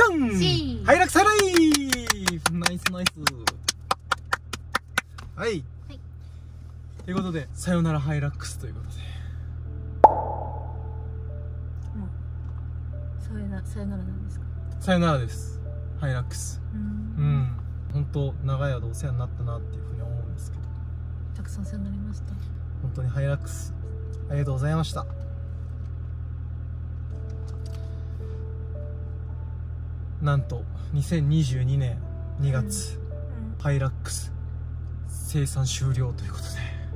ンハイラックスハイライフナイスナイス。はい、ということでさよならハイラックスということで、 さよならなんですか？ さよならです、ハイラックス。本当長い間お世話になったなっていうふうに思うんですけど、 たくさんお世話になりました。 本当にハイラックスありがとうございました。なんと2022年2月、ハイラックス生産終了ということで。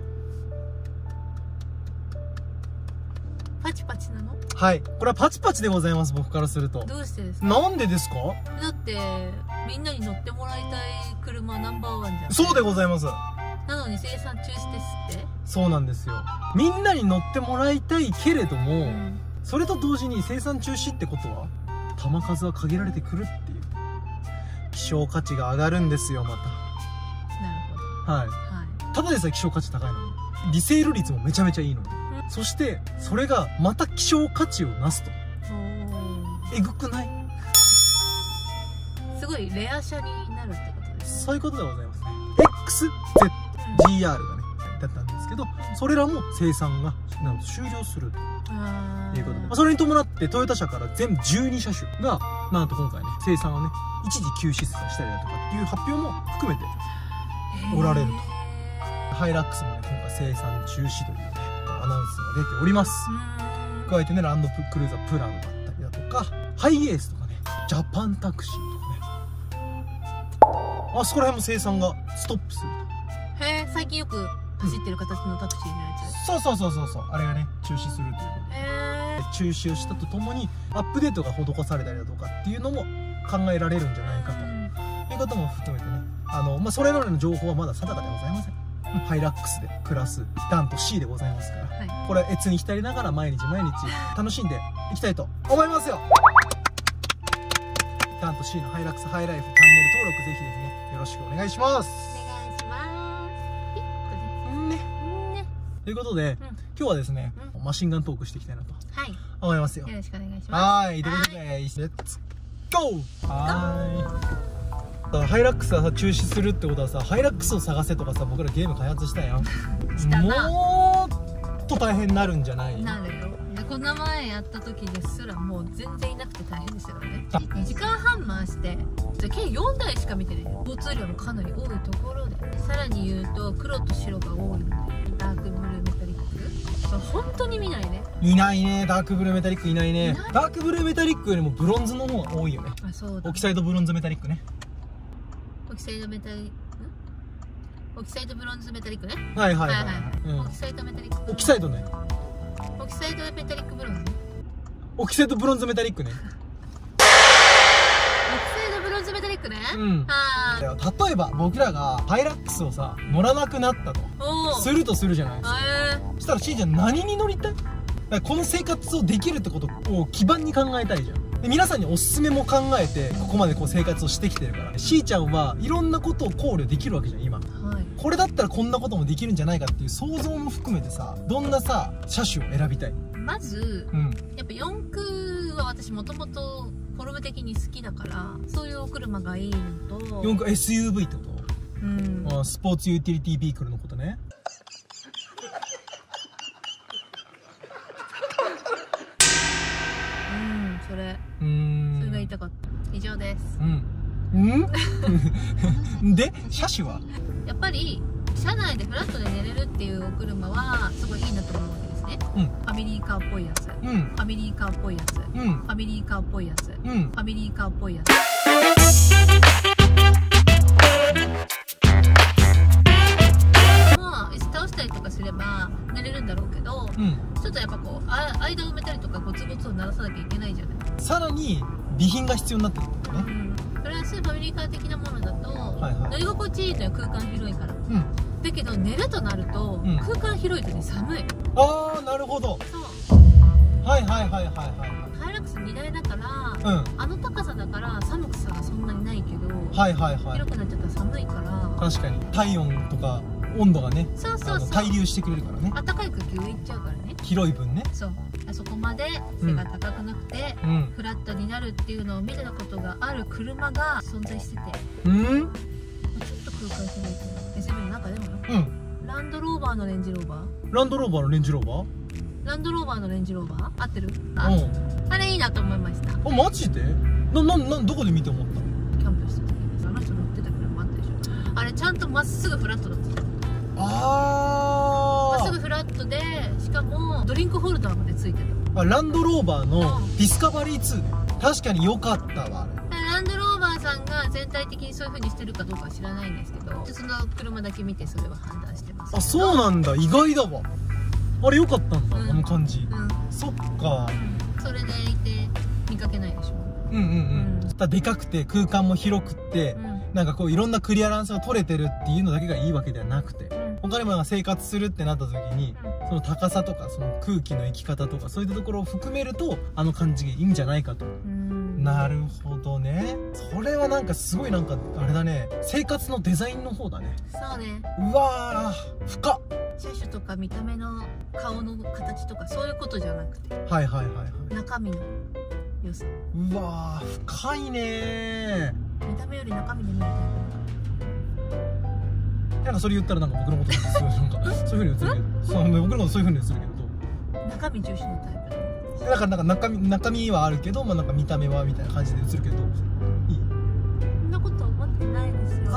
パチパチなの？ はい、これはパチパチでございます、僕からすると。 どうしてですか？ なんでですか？ だってみんなに乗ってもらいたい車ナンバーワンじゃん。 そうでございます。 なのに生産中止ですって？ そうなんですよ。みんなに乗ってもらいたいけれども、それと同時に生産中止ってことは弾数は限られてくるっていう、希少価値が上がるんですよ、また。 なるほど。 はい、ただでさえ希少価値高いのにリセール率もめちゃめちゃいいのに、そしてそれがまた希少価値をなすと、えぐくない？ すごいレア車になるってことです。 そういうことでございますね。 XZGR がねだったんですけど、それらも生産がなんと終了するということで、それに伴ってトヨタ社から全部12車種がなんと今回ね生産をね一時休止したりだとかっていう発表も含めておられると。ハイラックスもね今回生産中止というねアナウンスが出ております。加えてねランドクルーザープランだったりだとか、ハイエースとかね、ジャパンタクシーとかね、あそこら辺も生産がストップすると。 へえ、最近よく走ってる形のタクシーのやつ。 そうあれがね中止するということで、中止をしたとともにアップデートが施されたりだとかっていうのも考えられるんじゃないかということも含めてね、それらの情報はまだ定かでございません。ハイラックスでクラスダンと C でございますから、これは越に浸りながら毎日楽しんでいきたいと思いますよ。ダンと C のハイラックスハイライフチャンネル登録ぜひねよろしくお願いします。 お願いしますね。ということで、今日はですね、マシンガントークしていきたいなと思いますよ。 よろしくお願いします。 はい、ということでレッツゴー。ハイラックスがさ中止するってことはさ、ハイラックスを探せとかさ、僕らゲーム開発したやん。もっと大変になるんじゃない？ なるよ。でこの前やった時ですらもう全然いなくて大変でしたからね。2時間半回して計4台しか見てない。交通量もかなり多いところで、さらに言うと黒と白が多いので、ダークブルーメタリック本当に見ないね。いないね、ダークブルーメタリックいないね。ダークブルーメタリックよりもブロンズの方が多いよね。あ、そうだ。オキサイドブロンズメタリックね。オキサイドブロンズメタリックね。オキサイドメタリック。オキサイドね。オキサイドメタリックブロンズ。オキサイドブロンズメタリックね。オキサイドブロンズメタリックね。例えば僕らがハイラックスをさ乗らなくなったとするとするじゃないですか。そしたらしーちゃん何に乗りたい？この生活をできるってことを基盤に考えたいじゃん。で皆さんにおすすめも考えてここまでこう生活をしてきてるから、しーちゃんはいろんなことを考慮できるわけじゃん今。これだったらこんなこともできるんじゃないかっていう想像も含めてさ、どんなさ車種を選びたい？まず、やっぱ四駆は私もともとフォルム的に好きだから、そういうお車がいいのと。四駆 SUV ってこと？スポーツユーティリティビークルのことね。それが言いたかった。以上です。で車種はやっぱり車内でフラットで寝れるっていうお車はすごいいいなと思うわけですね。ファミリーカーっぽいやつ、ファミリーカーっぽいやつ、ファミリーカーっぽいやつ、ファミリーカーっぽいやつ。まあ椅子倒したりとかすれば寝れるんだろうけど、ちょっとやっぱこう間を埋めたりとかゴツゴツを鳴らさなきゃいけないじゃない。さらに備品が必要になってくるんだよね。プラスファミリーカー的なものだと乗り心地いいという空間広いから。だけど寝るとなると空間広いとね寒い。ああなるほど。そうハイラックス2台だから、あの高さだから寒くさがそんなにないけど、広くなっちゃったら寒いから。確かに体温とか温度がね対流してくれるからね。暖かい空気上行っちゃうからね、広い分ね。そうそこまで背が高くなくて、フラットになるっていうのを見たことがある車が存在してて、ちょっと空間広いけど SUV の中でもよ、ランドローバーのレンジローバー、 ランドローバーのレンジローバー、 ランドローバーのレンジローバー合ってる？あれいいなと思いました。 マジで？どこで見て思ったの？ キャンプした時にあの人乗ってた車あったでしょ。あれちゃんとまっすぐフラットだった。まっすぐフラットで、しかもドリンクホルダーまでついてる。 ランドローバーのディスカバリー2ね、確かに良かったわ。 ランドローバーさんが全体的にそういう風にしてるかどうかは知らないんですけど、その車だけ見てそれは判断してます。 そうなんだ、意外だわ。あれ良かったんだ、あの感じ。そっか。 それでいて見かけないでしょ。 でかくて空間も広くって、なんかこういろんなクリアランスが取れてるっていうのだけがいいわけではなくて、他にも生活するってなった時に、その高さとかその空気の行き方とかそういったところを含めるとあの感じがいいんじゃないかと。なるほどね。それはなんかすごいなんかあれだね、生活のデザインの方だね。 そうね。 うわー深っ。 車種とか見た目の顔の形とかそういうことじゃなくて、中身の良さ。 うわー深いね。 見た目より中身で見るタイプ。なんかそれ言ったらなんか僕のことそういう風に映るけど、僕のことそういう風に映るけど、 中身重視のタイプだからなんか中身はあるけど、なんか見た目はみたいな感じで映るけど、いい？ そんなこと思ってないですよ。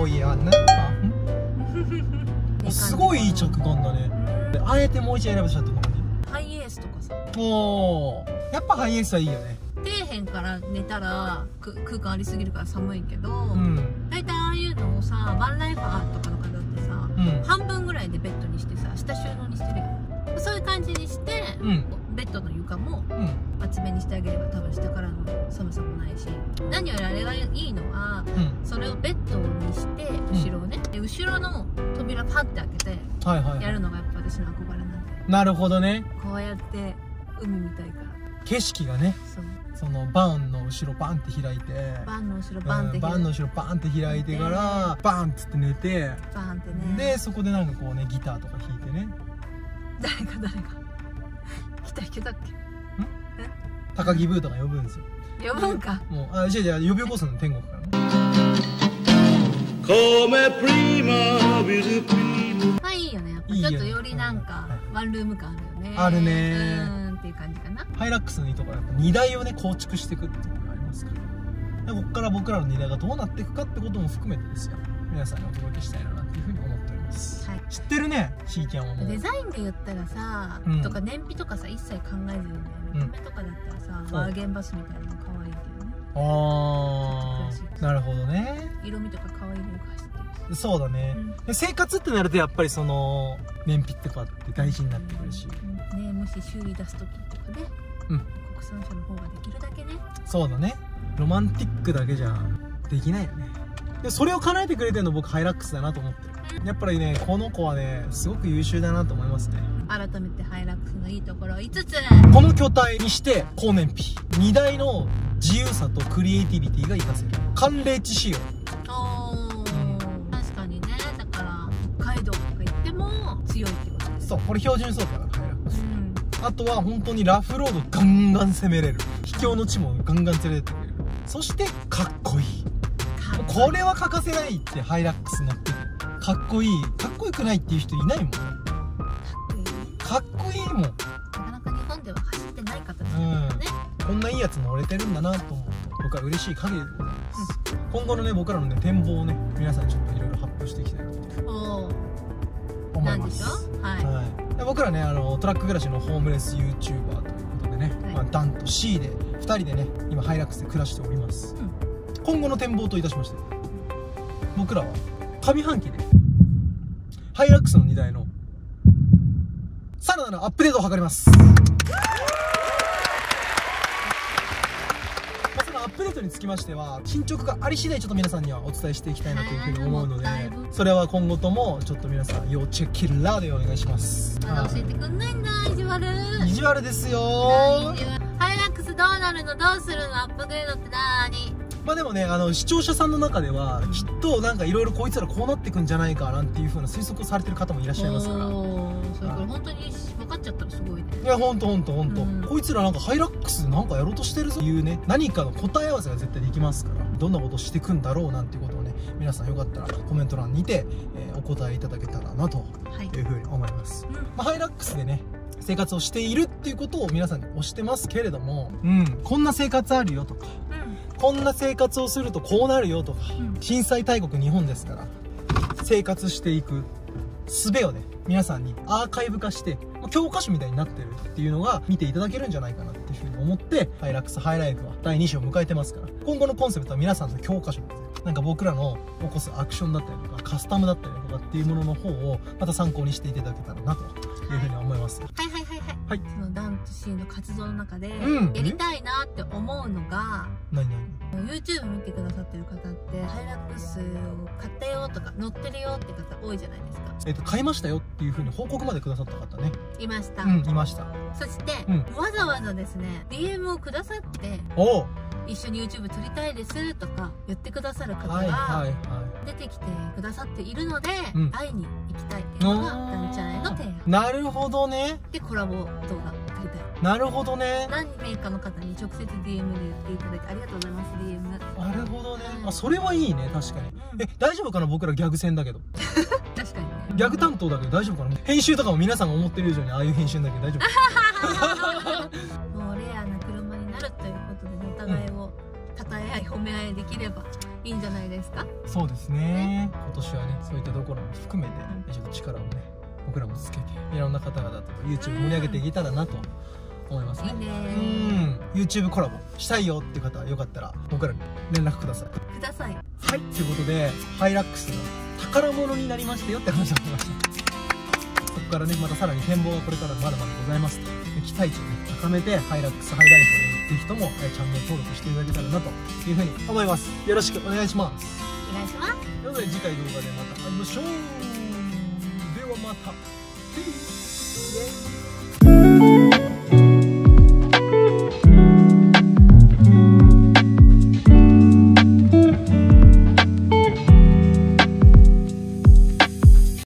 すごいいい着眼だね。あえてもう一度選ばしちゃったのにハイエースとかさ、 やっぱハイエースはいいよね。 底辺から寝たら空間ありすぎるから寒いけど、大体ああいうのをさ、バンライファーとかの方ってさ、半分ぐらいでベッドにしてさ、下収納にしてるよ。そういう感じにして、ベッドの床も厚めにしてあげれば多分下からの寒さもないし、何よりあれがいいのは、それをベッドにして後ろをね、で後ろの扉パッて開けてやるのがやっぱ私の憧れなんだよ。 なるほどね。 こうやって海見たいから。 景色がね、そのバンの後ろバンって開いて、 バンの後ろバンって開いてからバンっつって寝て、 バンってね、 でそこでなんかこうねギターとか弾いてね。 誰がギター弾けたっけ？ 高木ブーとか呼ぶんですよ。 呼ぶんか。 もうじゃあ呼び起こすの天国からね。 まあいいよね。やっぱちょっとよりなんかワンルーム感あるよね。 あるね。 っていう感じかな。 ハイラックスのいいところはやっぱ荷台をね構築していくっていうのがありますから、でここから僕らの荷台がどうなっていくかってことも含めてですよ、皆さんにお届けしたいなっていうふうに思っております。知ってるね、シーキャンはもうデザインで言ったらさ、とか燃費とかさ一切考えずにね、見た目とかだったらさ、バーゲンバスみたいなの可愛いけどね。 なるほどね。 色味とか可愛いのが走ってるし。 そうだね。生活ってなるとやっぱりその燃費とかって大事になってくるし、 ね、もし修理出す時とかね、国産車の方ができるだけね。 そうだね。ロマンティックだけじゃできないよね。でそれを叶えてくれてるの僕ハイラックスだなと思ってる。やっぱりねこの子はねすごく優秀だなと思いますね。 改めてハイラックスのいいところ5つ。 この巨体にして高燃費、荷台の自由さとクリエイティビティが活かせる寒冷地仕様。 確かにね。だから北海道とか行っても強いってことです。 そう、これ標準装備だからハイラックス。あとは本当にラフロードガンガン攻めれる、秘境の地もガンガン連れてってくれる、そしてかっこいい。これは欠かせないってハイラックス乗ってる。かっこいい。かっこよくないっていう人いないもん。かっこいいもん。なかなか日本では走ってない形だからね。 こんないいやつ乗れてるんだなと思うと僕は嬉しい限りでございます。今後のね僕らのね展望をね皆さんにちょっといろいろ発表していきたいなと思います。僕らねトラック暮らしのホームレス YouTuber ということでね、ダンと C で2人でね今ハイラックスで暮らしております。今後の展望といたしまして、僕らは上半期でハイラックスの荷台のさらなるアップデートを図ります。そのアップデートにつきましては進捗があり次第ちょっと皆さんにはお伝えしていきたいなというふうに思うので、それは今後ともちょっと皆さん要チェッキラーでお願いします。 まだ教えてくんないんだ。意地悪。 意地悪ですよ。 ハイラックスどうなるの、どうするの、アップグレードってなーに。 まあでもね視聴者さんの中ではきっとなんかいろいろこいつらこうなってくんじゃないかなんていう風な推測をされてる方もいらっしゃいますから、 それから本当に分かっちゃったらすごいね。 いやほんとこいつらなんかハイラックスなんかやろうとしてるぞいうね、何かの答え合わせが絶対できますから、どんなことしていくんだろうなんていうことをね、皆さんよかったらコメント欄にて、お答えいただけたらなというふうに思います、ハイラックスでね生活をしているっていうことを皆さんに推してますけれども、こんな生活あるよとか、こんな生活をするとこうなるよとか、震災大国日本ですから、生活していく術をね皆さんにアーカイブ化して教科書みたいになってるっていうのが見ていただけるんじゃないかなっていうふうに思って、ハイラックスハイライフは第2章を迎えてますから、今後のコンセプトは皆さんの教科書ですね。なんか僕らの起こすアクションだったりとかカスタムだったりとかっていうものの方をまた参考にしていただけたらなというふうに思います。 はい、そのダンプシーンの活動の中でやりたいなって思うのが、YouTube 見てくださってる方ってハイラックスを買ったよとか乗ってるよって方多いじゃないですか。 買いましたよっていうふうに報告までくださった方ねいました。 いました。 そして、わざわざですね DM をくださって一緒に YouTube 撮りたいですとか言ってくださる方が出てきてくださっているので、会いに行きたいっていうのがダンチャンへの提案。 なるほどね。 でコラボ動画撮りたい。 なるほどね。 何名かの方に直接 DM で言っていただいてありがとうございます。 DM。 なるほどね。それはいいね。確かに。大丈夫かな、僕らギャグ戦だけど確かにね、 ギャグ担当だけど大丈夫かな。編集とかも皆さんが思ってる以上にああいう編集だけど大丈夫もうレアな車になるということで、お互いを称え合い褒め合いできればいいんじゃないですか。 そうですね。今年はねそういったところも含めて、ちょっと力をね僕らもつけていろんな方々と YouTube 盛り上げていけたらなと思いますね。YouTube コラボしたいよっていう方はよかったら僕らに連絡ください。はい、ということでハイラックスの宝物になりましたよって話をしました。そこからねまたさらに展望がこれからまだまだございますと、期待値をね高めてハイラックスハイライフをぜひともチャンネル登録していただけたらなというふうに思います。よろしくお願いします。 お願いします。 ということで次回動画でまた会いましょう。ではまた。